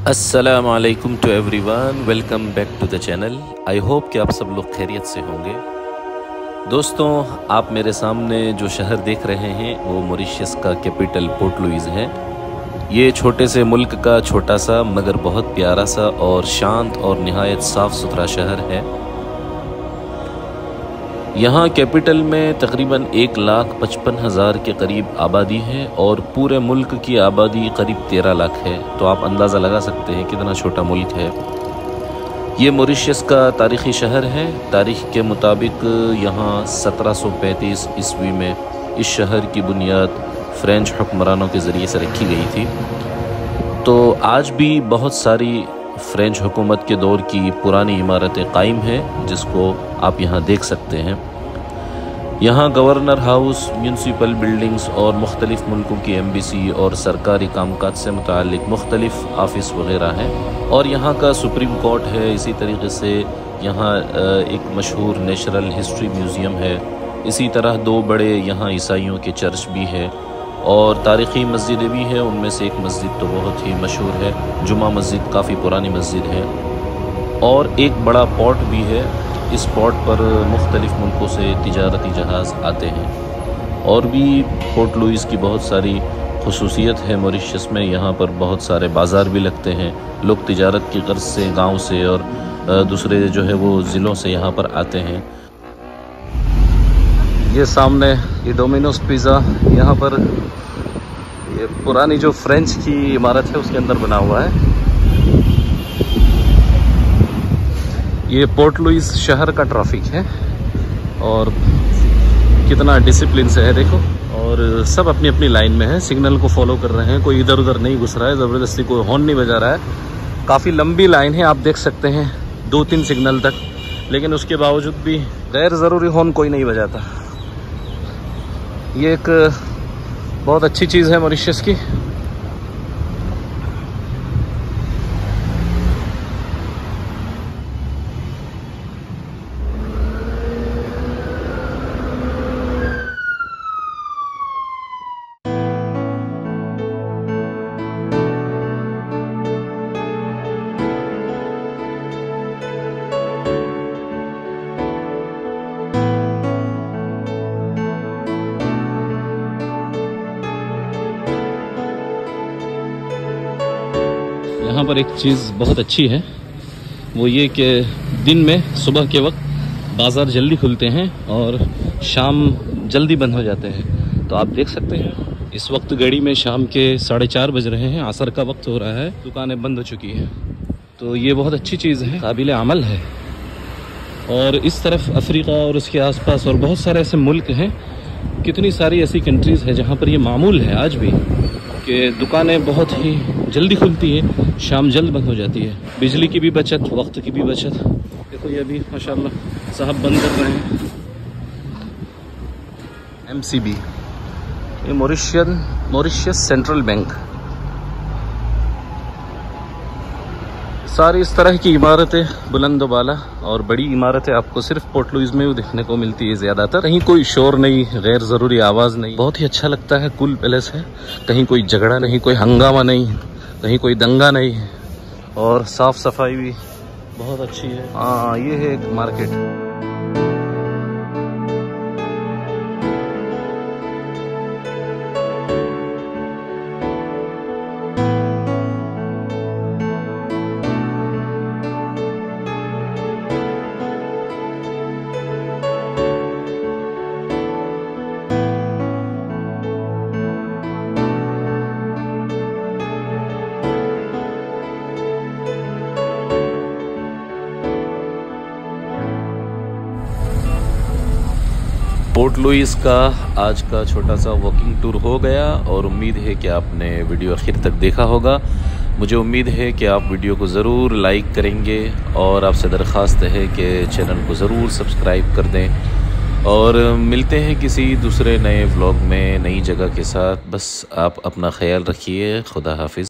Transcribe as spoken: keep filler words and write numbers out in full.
अस्सलाम वालेकुम to everyone, welcome back to the channel. I hope कि आप सब लोग खैरियत से होंगे। दोस्तों, आप मेरे सामने जो शहर देख रहे हैं वो मॉरिशस का कैपिटल पोर्ट लुइस है। ये छोटे से मुल्क का छोटा सा मगर बहुत प्यारा सा और शांत और निहायत साफ़ सुथरा शहर है। यहाँ कैपिटल में तकरीबन एक लाख पचपन हज़ार के करीब आबादी है और पूरे मुल्क की आबादी करीब तेरह लाख है। तो आप अंदाज़ा लगा सकते हैं कितना छोटा मुल्क है। ये मॉरिशस का तारीख़ी शहर है। तारीख़ के मुताबिक यहाँ सत्रह सौ पैंतीस ईस्वी में इस शहर की बुनियाद फ़्रेंच हुक्मरानों के ज़रिए से रखी गई थी। तो आज भी बहुत सारी फ़्रेंच हुकूमत के दौर की पुरानी इमारतें कायम हैं, जिसको आप यहाँ देख सकते हैं। यहाँ गवर्नर हाउस, म्यूनसिपल बिल्डिंग्स और मुख्तलिफ़ मुल्कों की एम्बेसी और सरकारी कामकाज से मुताल्लिक़ मुख्तलिफ़ ऑफ़िस वग़ैरह हैं। और यहाँ का सुप्रीम कोर्ट है। इसी तरीके से यहाँ एक मशहूर नेचुरल हिस्ट्री म्यूज़ियम है। इसी तरह दो बड़े यहाँ ईसाइयों के चर्च भी है और तारीख़ी मस्जिदें भी हैं। उनमें से एक मस्जिद तो बहुत ही मशहूर है, जुमा मस्जिद, काफ़ी पुरानी मस्जिद है। और एक बड़ा पोर्ट भी है। इस पोर्ट पर मुख्तलिफ़ मुल्कों से तिजारती जहाज़ आते हैं। और भी पोर्ट लुइस की बहुत सारी खुसूसियत है मॉरिशस में। यहाँ पर बहुत सारे बाज़ार भी लगते हैं। लोग तिजारत की गर्ज से गाँव से और दूसरे जो है वो ज़िलों से यहाँ पर आते हैं। ये सामने ये डोमिनोज पिज़्ज़ा, यहाँ पर ये पुरानी जो फ्रेंच की इमारत है उसके अंदर बना हुआ है। ये पोर्ट लुइस शहर का ट्रैफिक है और कितना डिसिप्लिन से है देखो। और सब अपनी अपनी लाइन में है, सिग्नल को फॉलो कर रहे हैं। कोई इधर उधर नहीं घुस रहा है, ज़बरदस्ती कोई हॉर्न नहीं बजा रहा है। काफ़ी लंबी लाइन है, आप देख सकते हैं, दो तीन सिग्नल तक। लेकिन उसके बावजूद भी गैर ज़रूरी हॉर्न कोई नहीं बजाता। ये एक बहुत अच्छी चीज़ है मॉरिशस की। यहाँ पर एक चीज़ बहुत अच्छी है, वो ये कि दिन में सुबह के वक्त बाज़ार जल्दी खुलते हैं और शाम जल्दी बंद हो जाते हैं। तो आप देख सकते हैं इस वक्त घड़ी में शाम के साढ़े चार बज रहे हैं, असर का वक्त हो रहा है, दुकानें बंद हो चुकी हैं। तो ये बहुत अच्छी चीज़ है, काबिल अमल है। और इस तरफ अफ्रीका और उसके आसपास और बहुत सारे ऐसे मुल्क हैं, कितनी सारी ऐसी कंट्रीज़ हैं जहाँ पर ये मामूल है आज भी कि दुकानें बहुत ही जल्दी खुलती है, शाम जल्द बंद हो जाती है। बिजली की भी बचत, वक्त की भी बचत। देखो ये अभी माशाल्लाह साहब बंद कर रहे हैं। एम सी बी, ये मॉरिशियन मॉरिशस सेंट्रल बैंक। सारी इस तरह की इमारतें बुलंद बाला और बड़ी इमारतें आपको सिर्फ पोर्ट लुइस में देखने को मिलती है ज़्यादातर। कहीं कोई शोर नहीं, गैर ज़रूरी आवाज़ नहीं, बहुत ही अच्छा लगता है। कूल पैलेस है, कहीं कोई झगड़ा नहीं, कोई हंगामा नहीं, कहीं कोई दंगा नहीं। और साफ़ सफाई भी बहुत अच्छी है। हाँ, ये है एक मार्केट। पोर्ट लुइस का आज का छोटा सा वॉकिंग टूर हो गया और उम्मीद है कि आपने वीडियो आखिर तक देखा होगा। मुझे उम्मीद है कि आप वीडियो को ज़रूर लाइक करेंगे और आपसे दरख्वास्त है कि चैनल को ज़रूर सब्सक्राइब कर दें। और मिलते हैं किसी दूसरे नए व्लॉग में नई जगह के साथ। बस आप अपना ख्याल रखिए। खुदा हाफिज़।